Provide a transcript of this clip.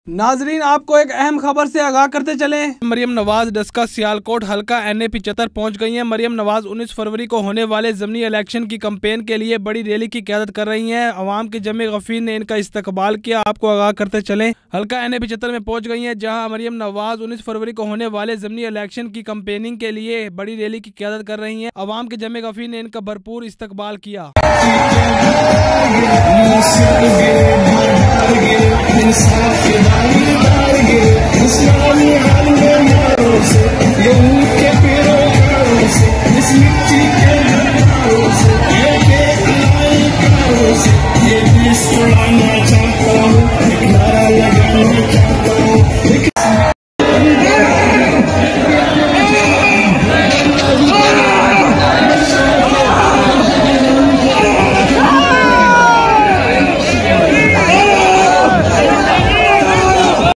नाजरीन, आपको एक अहम खबर से आगाह करते चले। मरियम नवाज डस्का सियालकोट हल्का NA 75 पहुंच गई हैं। मरियम नवाज 19 फरवरी को होने वाले ज़मीनी इलेक्शन की कैंपेन के लिए बड़ी रैली की क़यादत कर रही हैं। अवाम के जमे गफीर ने इनका इस्तकबाल किया। आपको आगाह करते चले, हल्का NA 75 में पहुंच गई हैं, जहां मरियम नवाज 19 फरवरी को होने वाले ज़मीनी इलेक्शन की कैंपेनिंग के लिए बड़ी रैली की क़यादत कर रही हैं। अवाम के जमे गफीर ने इनका भरपूर इस्तकबाल किया।